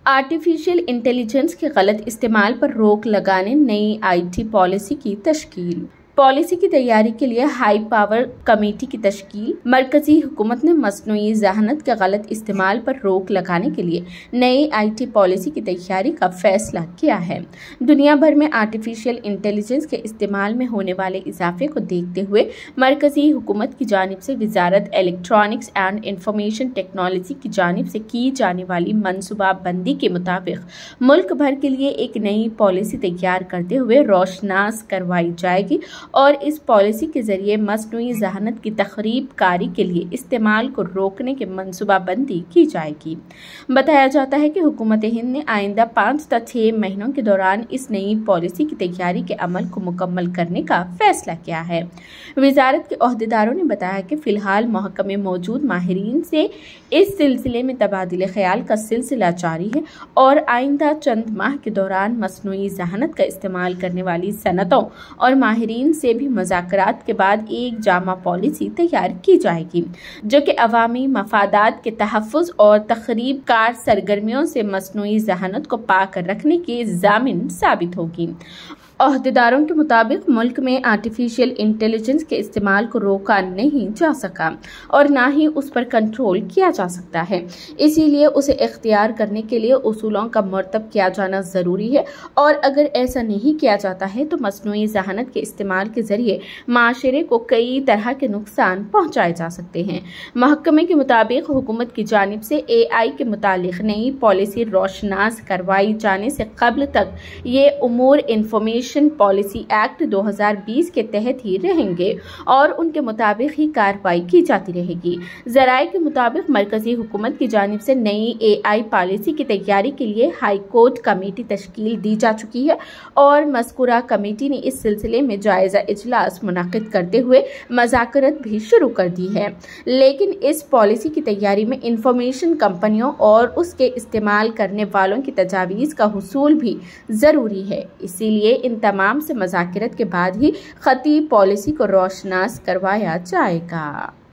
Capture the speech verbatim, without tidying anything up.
Artificial intelligence के गलत इस्तेमाल पर रोक लगाने नई आईटी पॉलिसी की तश्कील। पॉलिसी की तैयारी के लिए हाई पावर कमेटी की तश्कील। मरकजी हुकूमत ने मसनूई जहानत के गलत इस्तेमाल पर रोक लगाने के लिए नई आईटी पॉलिसी की तैयारी का फैसला किया है। दुनिया भर में आर्टिफिशियल इंटेलिजेंस के इस्तेमाल में होने वाले इजाफे को देखते हुए मरकजी हुकूमत की जानिब से वजारत इलेक्ट्रॉनिक्स एंड इंफॉर्मेशन टेक्नोलॉजी की जानिब से की जाने वाली मनसूबाबंदी के मुताबिक मुल्क भर के लिए एक नई पॉलिसी तैयार करते हुए रोशनास करवाई जाएगी और इस पॉलिसी के जरिए मसनूई जहानत की तखरीब कारी के लिए इस्तेमाल को रोकने की मनसूबाबंदी की जाएगी। बताया जाता है कि हुकूमत हिंद ने आइंदा पाँच तक छः महीनों के दौरान इस नई पॉलिसी की तैयारी के अमल को मुकम्मल करने का फैसला किया है। वजारत के ओहदेदारों ने बताया कि फिलहाल महकमे मौजूद माहिरीन से इस सिलसिले में तबादिले ख्याल का सिलसिला जारी है और आइंदा चंद माह के दौरान मसनूई जहानत का इस्तेमाल करने वाली सनतों और माहिरीन से भी मुज़ाकरात के बाद एक जामा पॉलिसी तैयार की जाएगी जो कि अवामी मफादात के तहफ़्फ़ुज़ और तखरीब कार सरगर्मियों से मसनूई जहानत को पाक रखने की ज़ामिन साबित होगी। ओहदेदारों के मुताबिक मुल्क में आर्टिफिशियल इंटेलिजेंस के इस्तेमाल को रोका नहीं जा सका और ना ही उस पर कंट्रोल किया जा सकता है, इसीलिए उसे इख्तियार करने के लिए उसूलों का मरतब किया जाना ज़रूरी है और अगर ऐसा नहीं किया जाता है तो मसनूई जहानत के इस्तेमाल के ज़रिए माशरे को कई तरह के नुकसान पहुँचाए जा सकते हैं। महकमे के मुताबिक हुकूमत की जानिब से ए आई के मुतालिक नई पॉलिसी रोशनास करवाई जाने से कबल तक ये उमूर इंफॉर्मेशन पॉलिसी एक्ट दो हज़ार बीस के तहत ही रहेंगे और उनके मुताबिक ही कार्रवाई की जाती रहेगी। जराये के मुताबिक मरकजी हुकूमत की जानिब से नई ए आई पॉलिसी की तैयारी के लिए हाई कोर्ट कमेटी तश्कील दी जा चुकी है और मज़कूरा कमेटी ने इस सिलसिले में जायजा इजलास मुनाकिद करते हुए मज़ाकरत भी शुरू कर दी है। लेकिन इस पॉलिसी की तैयारी में इंफॉर्मेशन कंपनियों और उसके इस्तेमाल करने वालों की तजावीज़ का हुसूल भी ज़रूरी है, इसीलिए इन तमाम से मज़ाकरत के बाद ही खती पॉलिसी को रोशनास करवाया जाएगा।